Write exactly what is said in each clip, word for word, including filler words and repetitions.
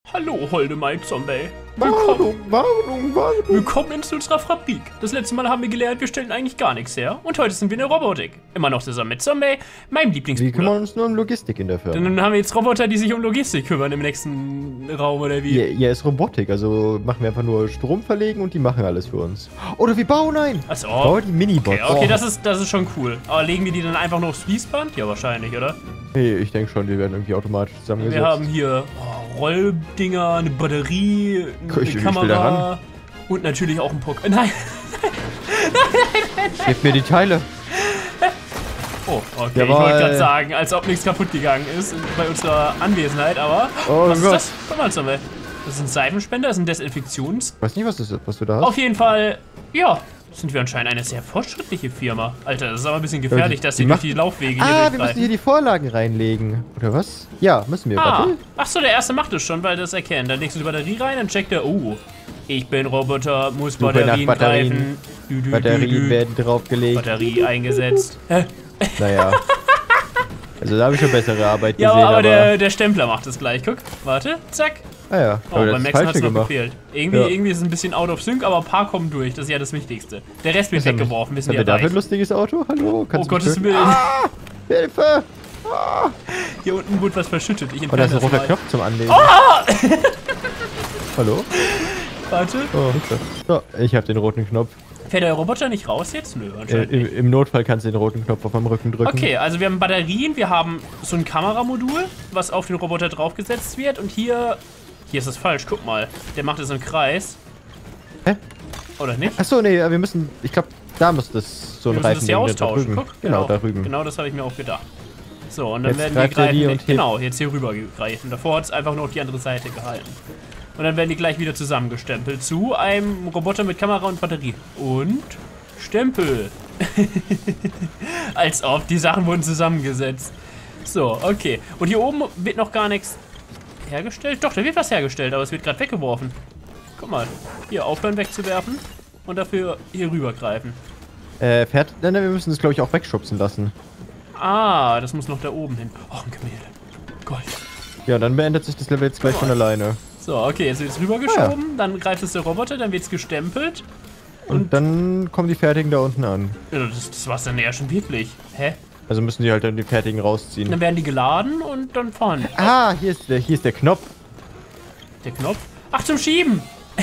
Hallo, holde Mike Zombie. Warnung, Warnung, Warnung. Willkommen in unserer Fabrik. Das letzte Mal haben wir gelernt, wir stellen eigentlich gar nichts her. Und heute sind wir in der Robotik. Immer noch zusammen mit Zombie, meinem Lieblingsbruder. Wir kümmern uns nur um Logistik in der Firma. Dann haben wir jetzt Roboter, die sich um Logistik kümmern im nächsten Raum, oder wie? Ja, ja, ist Robotik, also machen wir einfach nur Strom verlegen und die machen alles für uns. Oder wir bauen ein. Achso. Bauen die Minibots. Okay, okay, oh. das ist, das ist schon cool. Aber legen wir die dann einfach nur aufs Fließband? Ja, wahrscheinlich, oder? Nee, ich denke schon, die werden irgendwie automatisch zusammengesetzt. Wir haben hier oh, Rolldinger, eine Batterie, eine Ich, Kamera und natürlich auch ein Pokémon. Nein! Gib mir die Teile. Oh, okay, Jawohl. ich wollte gerade sagen, als ob nichts kaputt gegangen ist bei unserer Anwesenheit, aber Oh was ist Gott. das? Guck mal, Zombie. Das ist ein Seifenspender, das ist ein Desinfektions... Ich weiß nicht, was, das ist, was du da hast. Auf jeden Fall, ja, sind wir anscheinend eine sehr fortschrittliche Firma. Alter, das ist aber ein bisschen gefährlich, die- dass die sie durch macht- die Laufwege hier Ah, wir durchgreifen. müssen hier die Vorlagen reinlegen. Oder was? Ja, müssen wir. Ah, Warte. ach so, der erste macht es schon, weil er das erkennt. Dann legst du die Batterie rein, dann checkt er, oh, ich bin Roboter, muss Suche nach Batterien, Batterien. greifen. Dü, dü, Batterien dü, dü. werden draufgelegt. Batterie eingesetzt. Hä? Naja. Also da habe ich schon bessere Arbeit Ja, gesehen, aber, aber... der, der Stempler macht es gleich. Guck, warte, zack. ah ja, Oh, aber beim das Maxen hat Falsche es noch gemacht. gefehlt. Irgendwie, Ja. irgendwie ist es ein bisschen out of sync, aber ein paar kommen durch. Das ist ja das Wichtigste. Der Rest wird Was haben wir- weggeworfen, wissen Haben wir wir dafür ein reich. lustiges Auto? Hallo? Oh Kannst du mich Gottes schön- Willen. Ah, Hilfe! Ah. Hier unten wurde was verschüttet. Ich Oh, da entferne ist ein das roter mal. Knopf zum Anlegen. Hallo? Warte. Oh, so, ich habe den roten Knopf. Fährt der Roboter nicht raus jetzt? Nö, Äh, anscheinend nicht. im, Im Notfall kannst du den roten Knopf auf dem Rücken drücken. Okay, also wir haben Batterien, wir haben so ein Kameramodul, was auf den Roboter draufgesetzt wird. Und hier, hier ist es falsch, guck mal. Der macht es im Kreis. Hä? Oder nicht? Achso, nee, wir müssen... Ich glaube, da muss das so Wir ein müssen Reifen das hier da austauschen. drüben. Guck, Genau, da drüben. Genau, das habe ich mir auch gedacht. So, und dann Jetzt werden wir greift er die greifen. und hebt. Genau, jetzt hier rüber greifen. Davor hat es einfach nur auf die andere Seite gehalten. Und dann werden die gleich wieder zusammengestempelt zu einem Roboter mit Kamera und Batterie. Und Stempel. Als ob, die Sachen wurden zusammengesetzt. So, okay. Und hier oben wird noch gar nichts hergestellt. Doch, da wird was hergestellt, aber es wird gerade weggeworfen. Guck mal, hier aufhören wegzuwerfen und dafür hier rübergreifen. Äh, fährt... Nein, nein, wir müssen das, glaube ich, auch wegschubsen lassen. Ah, das muss noch da oben hin. Oh, ein Gemälde. Gold. Ja, dann beendet sich das Level jetzt gleich von alleine. So, okay, jetzt wird es rübergeschoben, dann greift es der Roboter, dann wird es gestempelt. Und dann kommen die Fertigen da unten an. Ja, das, das war's dann ja schon wirklich. Hä? Also müssen die halt dann die Fertigen rausziehen. Dann werden die geladen und dann fahren. Ah, hier ist der, hier ist der Knopf. Der Knopf. Ach, zum Schieben!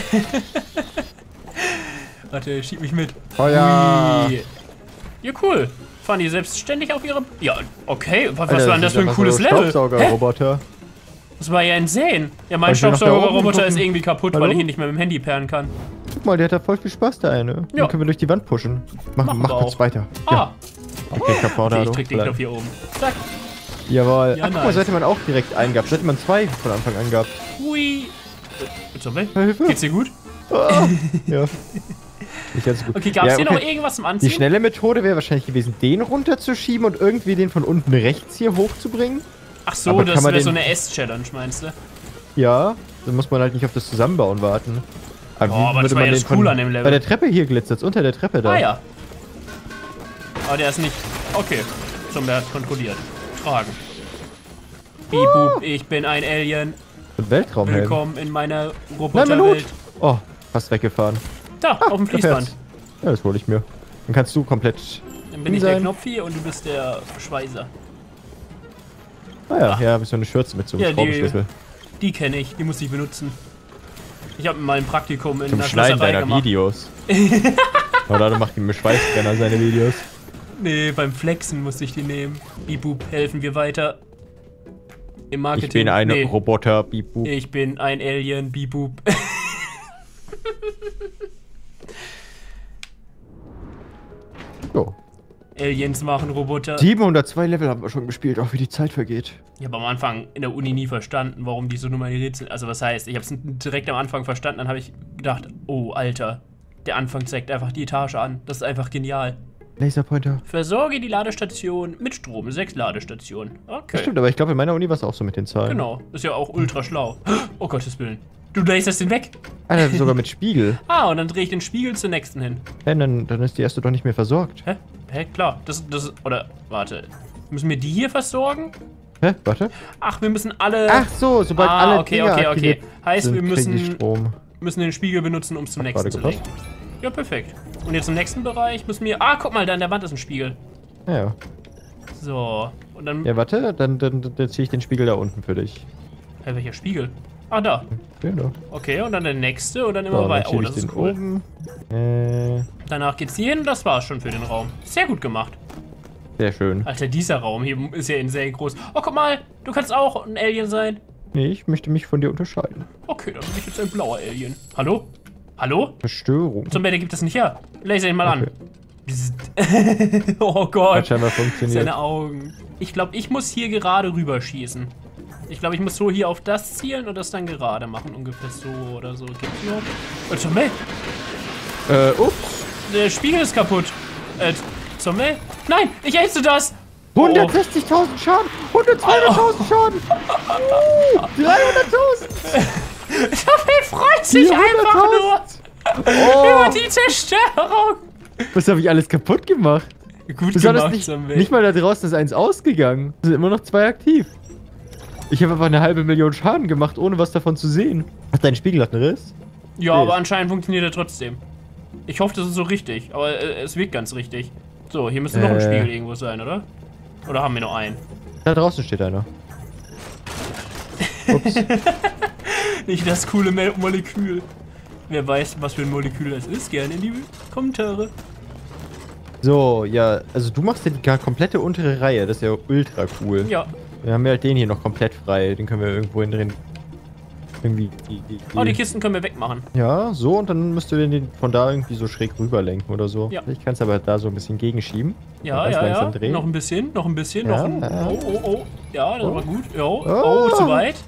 Warte, schieb mich mit. Oh ja. Ui. Ja, cool. Fahren die selbstständig auf ihre... Ja, okay. Was, was Alter, war denn das für ein ist cooles einfach so Level? Hä? Staubsaugerroboter. Das war ja insane. Ja, mein Kann ich noch da oben Staubsaugerroboter ist gucken? irgendwie kaputt, weil Hallo? ich ihn nicht mehr mit dem Handy pairen kann. Guck mal, der hat da voll viel Spaß, der eine. Ja. Den können wir durch die Wand pushen. Mach, Machen mach wir kurz auch. weiter. Ah, Ja. Okay, Capordado. okay, ich drück den Knopf hier oben. Zack. Jawohl. Ja, Ach, guck mal, nice. das hätte man auch direkt eingehabt. Das hätte man zwei von Anfang an gehabt. Hui. Äh, Zombie? Hilfe. Geht's dir gut? Ah. Ja. Nicht ganz gut. Okay, gab's Ja, hier okay. noch irgendwas zum Die Anziehen? schnelle Methode wäre wahrscheinlich gewesen, den runterzuschieben und irgendwie den von unten rechts hier hochzubringen. Ach so, Aber das kann man wäre so den- eine S-Challenge, meinst du? Ja, dann muss man halt nicht auf das Zusammenbauen warten. Aber Oh, aber das war ja das Coole an dem Level. Bei der Treppe hier glitzert unter der Treppe da. Ah ja. Aber der ist nicht... Okay. Zombie hat kontrolliert. Tragen. Bibub, ich bin ein Alien. Und Weltraumhelm. Willkommen in meiner Nein, Roboterwelt. Minut. Oh, fast weggefahren. Da, auf dem Da Fließband. fährt's. Ja, das hole ich mir. Dann kannst du komplett... Dann bin ich der sein. Knopfi und du bist der Schweißer. Ah ja, Ach. ja, bist so eine Schürze mit so einem Ja, die- Schraubenschlüssel. Die kenne ich, die muss ich benutzen. Ich habe mal ein Praktikum in Zum einer Schneiden Schlosserei deiner gemacht. Videos. Oder du machst die mit Schweißbrenner seine Videos. Nee, beim Flexen musste ich die nehmen. Bibub, helfen wir weiter. Im Marketing. Ich bin ein nee. Roboter, Bibu. Ich bin ein Alien, Bibub. So. Aliens machen Roboter. siebenhundertzwei Level haben wir schon gespielt, auch wie die Zeit vergeht. Ich habe am Anfang in der Uni nie verstanden, warum die so nummeriert sind. Also was heißt, ich habe es direkt am Anfang verstanden, dann habe ich gedacht, oh Alter, der Anfang zeigt einfach die Etage an. Das ist einfach genial. Laserpointer. Versorge die Ladestation mit Strom. Sechs Ladestationen. Okay. Das stimmt, aber ich glaube in meiner Uni war es auch so mit den Zahlen. Genau. Ist ja auch ultra schlau. Oh Gottes Willen. Du laserst den weg. Alter, sogar mit Spiegel. Ah, und dann drehe ich den Spiegel zur nächsten hin. Hey, dann, dann ist die erste doch nicht mehr versorgt. Hä? Hä? Klar. Das, das, oder, warte. Müssen wir die hier versorgen? Hä? Hä? Warte. Ach, wir müssen alle... Ach so, sobald ah, alle okay, Dinger okay, okay. aktiviert Heißt, sind, wir kriegen die müssen, Strom. müssen den Spiegel benutzen, um es zum Hat nächsten gerade zu lenken. Ja, perfekt. Und jetzt im nächsten Bereich müssen wir... Ah, guck mal, da an der Wand ist ein Spiegel. Ja, ja. So, und dann... Ja, warte, dann, dann, dann ziehe ich den Spiegel da unten für dich. Hä, welcher Spiegel? Ah, da. Genau. Okay, und dann der nächste und dann immer So, dann weiter. schiebe Oh, ich das ist den cool. oben. Äh, Danach geht's hier hin und das war's schon für den Raum. Sehr gut gemacht. sehr schön. Alter, dieser Raum hier ist ja sehr groß. Oh, guck mal, du kannst auch ein Alien sein. Nee, ich möchte mich von dir unterscheiden. Okay, dann bin ich jetzt ein blauer Alien. Hallo? Hallo? Verstörung. Zum Bett gibt es nicht her. Laser ihn mal Okay. an. Bzzzt. Oh Gott. Hat scheinbar funktioniert. Seine Augen. Ich glaube, ich muss hier gerade rüberschießen. Ich glaube, ich muss so hier auf das zielen und das dann gerade machen. Ungefähr so oder so. Gibt's noch? Oh, Zombie. Äh, ups. Der Spiegel ist kaputt. Äh, Zombie? Nein, ich erhitze das. hundertsechzigtausend Schaden. hundertzweihunderttausend Schaden. Uh, dreihunderttausend. Zombie freut sich einfach nur über Oh, die Zerstörung. was habe ich alles kaputt gemacht? Gut Besonders gemacht, nicht, Zombie. nicht mal da draußen ist eins ausgegangen. Es sind immer noch zwei aktiv. Ich habe einfach eine halbe Million Schaden gemacht, ohne was davon zu sehen. Ach, dein Spiegel hat einen Riss? Ja, Nee. aber anscheinend funktioniert er trotzdem. Ich hoffe, das ist so richtig, aber äh, es wirkt ganz richtig. So, hier müsste noch ein Äh. Spiegel irgendwo sein, oder? Oder haben wir nur einen? Da draußen steht einer. Ups. Nicht das coole Mo Molekül. Wer weiß, was für ein Molekül das ist, gerne in die Kommentare. So, ja, also du machst ja die gar komplette untere Reihe. Das ist ja ultra cool. Ja. Wir haben ja halt den hier noch komplett frei. Den können wir irgendwo in drin. Irgendwie. Die, die, Oh, die Kisten können wir wegmachen. Ja, so und dann müsst ihr den von da irgendwie so schräg rüber lenken oder so. Ja. Ich kann es aber da so ein bisschen gegenschieben. Ja, Ganz ja, ja. langsam drehen. Noch ein bisschen, noch ein bisschen, Ja, noch ein... ja. Oh, oh, oh. Ja, das Oh. war gut. Jo. Oh. Oh, zu weit.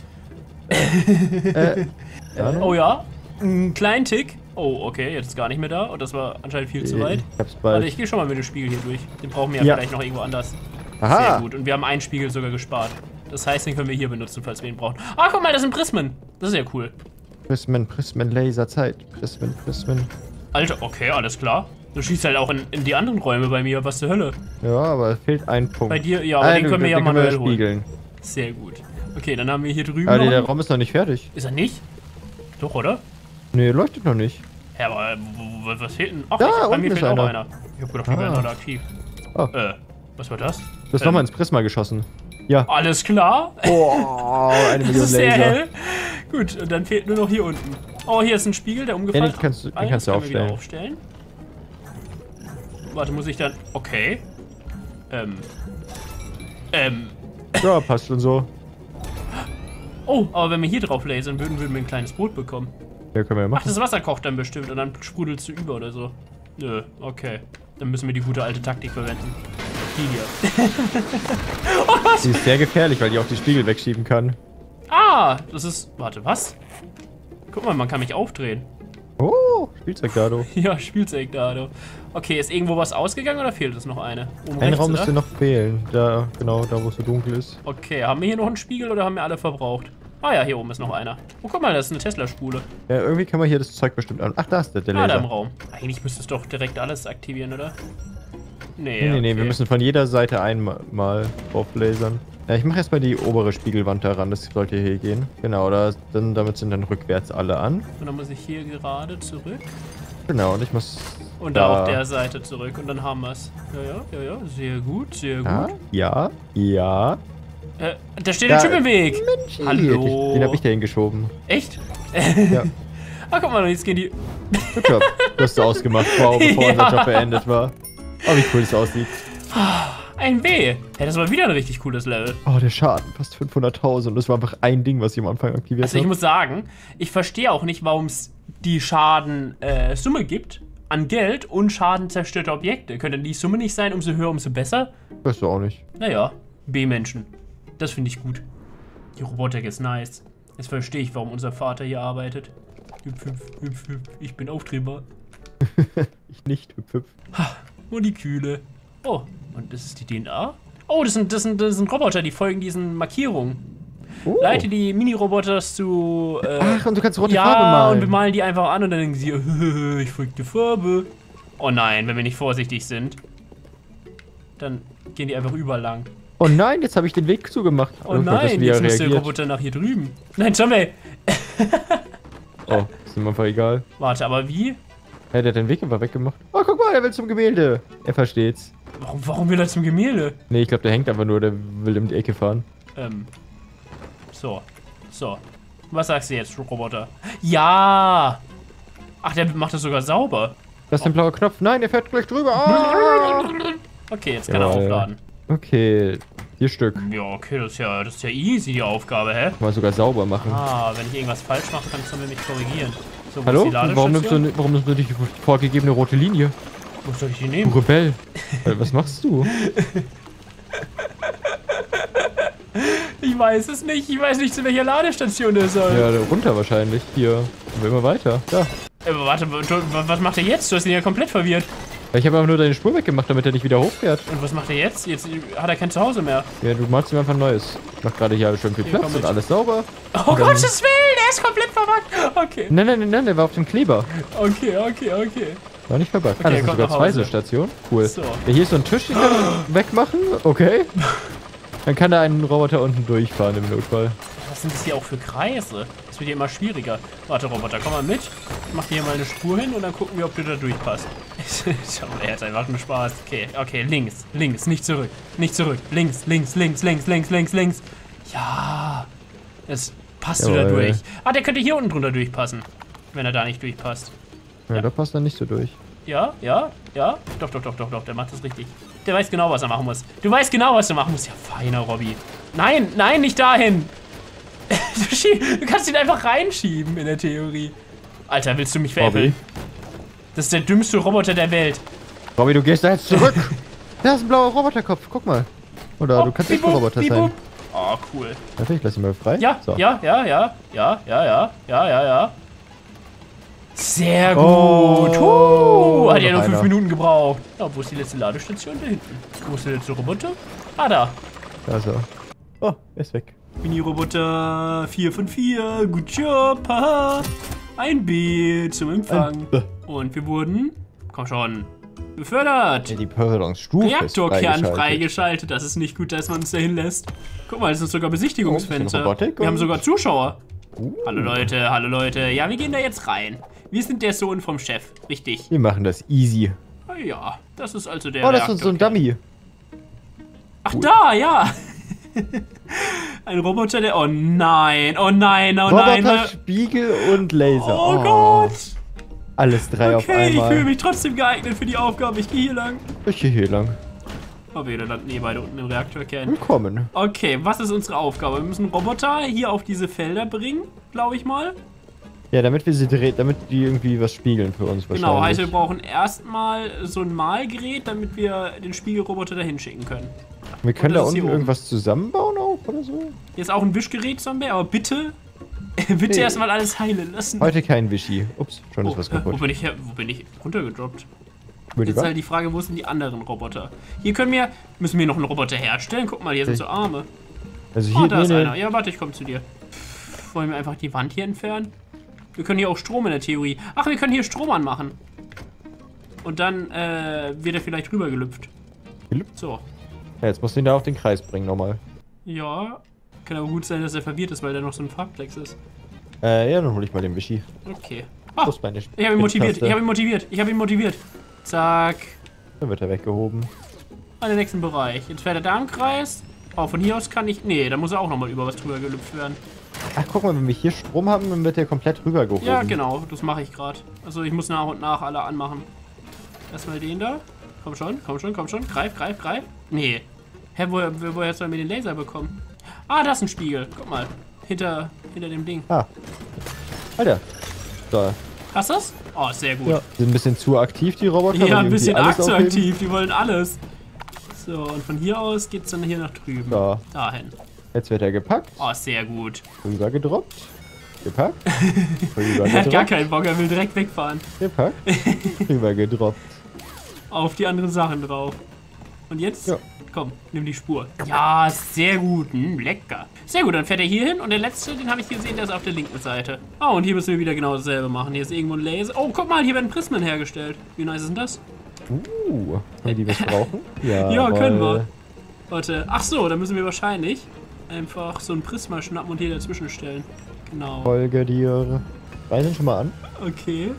Äh, ja, Oh ja. Ein kleinen Tick. Oh, okay, jetzt ist gar nicht mehr da. Und das war anscheinend viel zu weit. Ich hab's Warte, bald. ich gehe schon mal mit dem Spiegel hier durch. Den brauchen wir ja, Ja. vielleicht noch irgendwo anders. Aha. Sehr gut. Und wir haben einen Spiegel sogar gespart. Das heißt, den können wir hier benutzen, falls wir ihn brauchen. Ah, guck mal, das sind Prismen. Das ist ja cool. Prismen, Prismen, Laserzeit. Prismen, Prismen. Alter, okay, alles klar. Du schießt halt auch in, in die anderen Räume bei mir. Was zur Hölle? Ja, aber es fehlt ein Punkt. Bei dir, ja, aber Ah, den können wir ja den manuell holen. spiegeln. Sehr gut. Okay, dann haben wir hier drüben Aber noch der einen. Raum ist noch nicht fertig. Ist er nicht? Doch, oder? Nee, leuchtet noch nicht. Ja, aber wo- wo- was fehlt denn? Ach, Da, ich, bei unten mir ist fehlt auch einer. einer. Ich hab gedacht, die Ah. wären alle aktiv. Oh. Äh, was war das? Du hast Ähm. nochmal ins Prisma geschossen. Ja. Alles klar. Oh, eine Das Million ist sehr Laser. hell. Gut, und dann fehlt nur noch hier unten. Oh, hier ist ein Spiegel, der umgefallen Ja, den kannst du- den Ah, ja, kannst du das können wir wieder aufstellen. aufstellen. Warte, muss ich dann... Okay. Ähm. Ähm. Ja, passt schon so. Oh, aber wenn wir hier drauf lasern würden, würden wir ein kleines Boot bekommen. Ja, können wir ja Ach, machen. das Wasser kocht dann bestimmt und dann sprudelst du über oder so. Nö, okay. Dann müssen wir die gute alte Taktik verwenden. Die hier. Die ist sehr gefährlich, weil die auch die Spiegel wegschieben kann. Ah, das ist... Warte, was? Guck mal, man kann mich aufdrehen. Oh, Spielzeugdado. Ja, Spielzeugdado. Okay, ist irgendwo was ausgegangen oder fehlt es noch eine? Oben Ein rechts, Raum oder? müsste noch fehlen. Da, genau, da wo es so dunkel ist. Okay, haben wir hier noch einen Spiegel oder haben wir alle verbraucht? Ah ja, hier oben ist noch einer. Oh, guck mal, das ist eine Tesla-Spule. Ja, irgendwie kann man hier das Zeug bestimmt an. Ach, da ist der, der Ah, da im Laser. Raum. Eigentlich müsste es doch direkt alles aktivieren, oder? Nee, Nee, nee, nee, okay. wir müssen von jeder Seite einmal mal drauf lasern. Ja, ich mache erstmal die obere Spiegelwand daran, das sollte hier gehen. Genau, da, dann, damit sind dann rückwärts alle an. Und dann muss ich hier gerade zurück. Genau, und ich muss... Und da auf der Seite zurück und dann haben wir es. Ja, ja, ja, ja, sehr gut, sehr Ja, gut. ja, ja. Äh, da steht Da- der Typ im Weg. Hallo. Den habe ich da hingeschoben. Echt? Ja, Ah, guck mal, jetzt gehen die... good job. Du hast es ausgemacht, wow, bevor Ja. unser Job beendet war. Oh, wie cool es aussieht. Ein W. Ja, das war wieder ein richtig cooles Level. Oh, der Schaden, fast fünfhunderttausend. Das war einfach ein Ding, was ich am Anfang aktiviert Also ich habe. muss sagen, ich verstehe auch nicht, warum es die Schaden-Summe äh, Summe gibt an Geld und Schaden zerstörter Objekte. Könnte die Summe nicht sein, umso höher, umso besser? Weißt du auch nicht. Naja, B-Menschen. Das finde ich gut. Die Robotik ist nice. Jetzt verstehe ich, warum unser Vater hier arbeitet. Hüpf, hüpf, hüpf, hüpf. Ich bin aufdrehbar. Ich nicht, hüpf, hüpf. Moleküle. Oh, und das ist die D N A? Oh, das sind, das sind, das sind Roboter, die folgen diesen Markierungen. Oh. Leite die Mini-Roboter zu... Äh, Ach, und du kannst rote ja, Farbe malen. und wir malen die einfach an und dann denken sie, ich folge die Farbe. Oh nein, wenn wir nicht vorsichtig sind, dann gehen die einfach überall lang. Oh nein, jetzt habe ich den Weg zugemacht. Oh nein, jetzt muss der Roboter nach hier drüben. Nein, Johnny! Oh, ist ihm einfach egal. Warte, aber wie? Ja, der hat den Weg einfach weggemacht. Oh, guck mal, er will zum Gemälde. Er versteht's. Warum, warum will er zum Gemälde? Nee, ich glaube, der hängt einfach nur, der will um die Ecke fahren. Ähm. So. So. Was sagst du jetzt, Roboter? Ja! Ach, der macht das sogar sauber. Das ist ein blauer Knopf. Nein, der fährt gleich drüber. Ah! Okay, jetzt kann Ja, er aufladen. Okay, vier Stück. Ja, okay, das ist ja, das ist ja easy, die Aufgabe, hä? Kann man sogar sauber machen. Ah, wenn ich irgendwas falsch mache, kannst du mir nicht korrigieren. So, wo Hallo? ist die Warum nimmst, du, Ladestation? ni- warum nimmst du nicht die vorgegebene rote Linie? Wo soll ich die Du nehmen? Rebell. Äh, Was machst du? Ich weiß es nicht. Ich weiß nicht, zu welcher Ladestation der soll. Ja, da runter wahrscheinlich. Hier. Und immer weiter. Da. Äh, warte, du- was macht er jetzt? Du hast ihn ja komplett verwirrt. Ich habe einfach nur deine Spur weggemacht, damit er nicht wieder hochfährt. Und was macht er jetzt? Jetzt hat er kein Zuhause mehr. Ja, du machst ihm einfach ein neues. Mach gerade hier schön viel Hier, Platz komm und mit. alles sauber. Oh Gottes Willen, er ist komplett verbuggt. Okay, Nein, nein, nein, nein, der war auf dem Kleber. okay, okay, okay. War nicht verbuggt. Okay, ah, das sind kommt sogar nach zwei Hause. so Stationen. Cool. So. Ja, hier ist so ein Tisch, den kann man wegmachen. Okay. Dann kann da ein Roboter unten durchfahren im Notfall. Was sind das hier auch für Kreise? Das wird hier immer schwieriger. Warte, Roboter, komm mal mit. Ich mach dir hier mal eine Spur hin und dann gucken wir, ob du da durchpasst. Schau mal, er hat einfach nur Spaß. Okay, okay, links, links, nicht zurück. Nicht zurück. Links, links, links, links, links, links, links. Ja. Jetzt passt du da Jawohl. durch. Ah, der könnte hier unten drunter durchpassen. Wenn er da nicht durchpasst. Ja, Ja. da passt er nicht so durch. Ja, ja, ja. Doch, doch, doch, doch, doch. Der macht das richtig. Der weiß genau, was er machen muss. Du weißt genau, was du machen musst. Ja, feiner Robby. Nein, nein, nicht dahin. Du, schieb, du kannst ihn einfach reinschieben in der Theorie. Alter, willst du mich veräppeln? Das ist der dümmste Roboter der Welt. Robby, du gehst da jetzt zurück. Da ist ein blauer Roboterkopf. Guck mal. Oder Oh, du kannst nicht bibub, ein Roboter bibub. sein. Oh, cool. Warte, ich lass ihn mal frei. Ja, So. ja, ja, ja, ja, ja, ja, ja, ja, ja. Sehr gut. Oh, Uh, hat ja noch nur fünf einer. Minuten gebraucht. Ja, wo ist die letzte Ladestation? Da hinten. Wo ist der letzte Roboter? Ah, da. Da ist er. Oh, er ist weg. Mini-Roboter vier von vier. Good job. Haha. Ein B zum Empfang. Ein B. Und wir wurden, komm schon, befördert. Ja, die Beförderungsstufe ist Reaktorkern freigeschaltet. freigeschaltet. Das ist nicht gut, dass man uns dahin lässt. Guck mal, das sind sogar Oh, Besichtigungsfenster. bisschen Robotik Wir haben und- sogar Zuschauer. Uh, Hallo Leute, hallo Leute. Ja, wir gehen da jetzt rein. Wir sind der Sohn vom Chef, richtig? wir machen das easy. Ah ja, das ist also der Oh, das ist so ein Reaktorkern. Dummy. Ach da, ja. Ein Roboter, der... Oh nein, oh nein, oh nein. Roboter, Spiegel und Laser. Oh Gott. Alles drei auf Okay, ich fühle einmal. mich trotzdem geeignet für die Aufgabe. Ich gehe hier lang. Ich gehe hier lang. Oh, wir landen eh beide unten im Reaktorkern. Willkommen. Okay, was ist unsere Aufgabe? Wir müssen Roboter hier auf diese Felder bringen, glaube ich mal. Ja, damit wir sie drehen, damit die irgendwie was spiegeln für uns wahrscheinlich. Genau, heißt wir brauchen erstmal so ein Malgerät, damit wir den Spiegelroboter dahin schicken können. Wir können Und da das ist hier unten oben. irgendwas zusammenbauen auch oder so? Hier ist auch ein Wischgerät, Zombie, aber bitte, bitte Nee. erstmal alles heilen lassen. Heute kein Wischi. Ups, schon Oh, ist was äh, wo kaputt. bin ich, her- wo bin ich runtergedroppt? Über die Jetzt ist halt Wand? die Frage, wo sind die anderen Roboter? Hier können wir, müssen wir noch einen Roboter herstellen. Guck mal, hier sind so Arme. Also Oh, hier, da nee, ist nee. einer. Ja, warte, ich komme zu dir. Pff, wollen wir einfach die Wand hier entfernen? Wir können hier auch Strom in der Theorie. Ach, wir können hier Strom anmachen. Und dann äh, wird er vielleicht rübergelüpft. Gelüpft? So. Ja, jetzt musst du ihn da auf den Kreis bringen nochmal. Ja. Kann aber gut sein, dass er verwirrt ist, weil da noch so ein Farbplex ist. Äh, ja, dann hol ich mal den Wischi. Okay. Ah, Wo ist meine ich habe ihn motiviert. Taste? Ich habe ihn motiviert. Ich habe ihn motiviert. Zack. Dann wird er weggehoben. An den nächsten Bereich. Jetzt fährt er da im Kreis. Oh, von hier aus kann ich... Nee, da muss er auch nochmal über was drüber gelüpft werden. Ach, guck mal, wenn wir hier Strom haben, dann wird der komplett rübergehoben. Ja, genau. Das mache ich gerade. Also ich muss nach und nach alle anmachen. Erstmal den da. Komm schon, komm schon, komm schon. Greif, greif, greif. Nee. Hä, woher, woher sollen wir den Laser bekommen? Ah, da ist ein Spiegel. Guck mal. Hinter, hinter dem Ding. Ah. Alter. So. Hast du das? Oh, sehr gut. Ja. Sind ein bisschen zu aktiv, die Roboter. Ja, weil die ein irgendwie bisschen alles arg zu aufheben. aktiv. Die wollen alles. So, und von hier aus geht's dann hier nach drüben. Da. Dahin. Jetzt wird er gepackt, Oh, sehr gut. rüber gedroppt, gepackt, rüber Er hat gar gedroppt, keinen Bock, er will direkt wegfahren. gepackt, rüber gedroppt. Auf die anderen Sachen drauf. Und jetzt? Ja. Komm, nimm die Spur. Ja, sehr gut. Hm, lecker. Sehr gut, dann fährt er hier hin und der letzte, den habe ich gesehen, der ist auf der linken Seite. Oh, und hier müssen wir wieder genau dasselbe machen. Hier ist irgendwo ein Laser. Oh, guck mal, hier werden Prismen hergestellt. Wie nice ist denn das? Uh, können wir die was brauchen? Ja, Ja, können wir. weil- Warte. Ach so, da müssen wir wahrscheinlich einfach so ein Prisma schnappen und hier dazwischen stellen. Genau. Folge dir. Reisen schon mal an. Okay.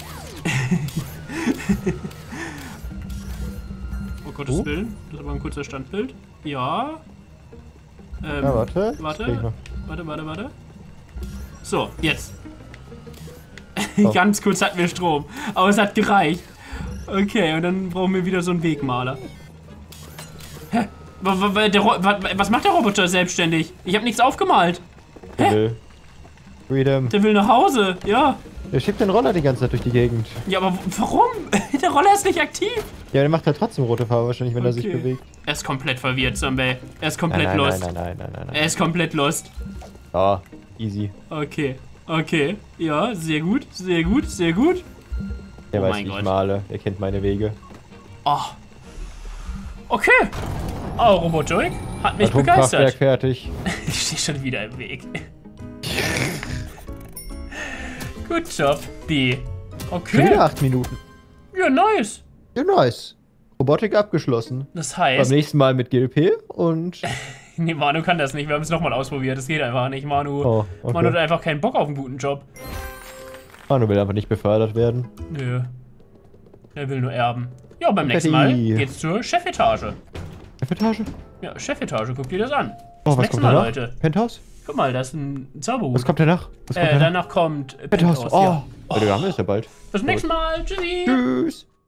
Oh Gottes Oh. Willen. Das ist aber ein kurzer Standbild. Ja. Ähm, Ja, warte. Warte. Das krieg ich noch. Warte, warte, warte. So, jetzt. Oh. Ganz kurz hatten wir Strom. Aber es hat gereicht. Okay, und dann brauchen wir wieder so einen Wegmaler. Hä? Wa- wa- wa- der Ro- wa- Was macht der Roboter selbstständig? Ich habe nichts aufgemalt. Der will. Freedom. Der will nach Hause. Ja. Der schiebt den Roller die ganze Zeit durch die Gegend. Ja, aber w- warum? Der Roller ist nicht aktiv. Ja, der macht halt trotzdem rote Farbe wahrscheinlich, wenn er sich Okay. bewegt. Er ist komplett verwirrt, Zombie. Er ist komplett Nein, nein, lost. nein, nein, nein, nein, nein. Er ist komplett lost. Ah, easy. Okay. Okay. Ja, sehr gut. Sehr gut. Sehr gut. Der Oh weiß, mein wie ich Gott. male. Er kennt meine Wege. Oh. Okay. Oh, Robotik hat mich Atomkraftwerk begeistert. fertig. Ich stehe schon wieder im Weg. Good job, B. Schon Okay. wieder acht Minuten. Ja, nice. Ja, nice. Robotik abgeschlossen. Das Beim heißt, nächsten Mal mit G L P und... nee, Manu kann das nicht. Wir haben es nochmal ausprobiert. Das geht einfach nicht. Manu, Oh, okay. Manu hat einfach keinen Bock auf einen guten Job. Manu will einfach nicht befördert werden. Nö. Er will nur erben. Ja, beim nächsten Patty. Mal geht's zur Chefetage. Chefetage? Ja, Chefetage, guck dir das an. Oh, Bis was nächste kommt Mal, danach? Leute. Penthouse? Guck mal, das ist ein Zauberhut. Was kommt danach? Was kommt Äh, danach? danach kommt Penthouse. Penthouse, Oh. ja. Ja, wir haben es ja bald. Bis zum nächsten Mal. Tschüssi. Tschüss.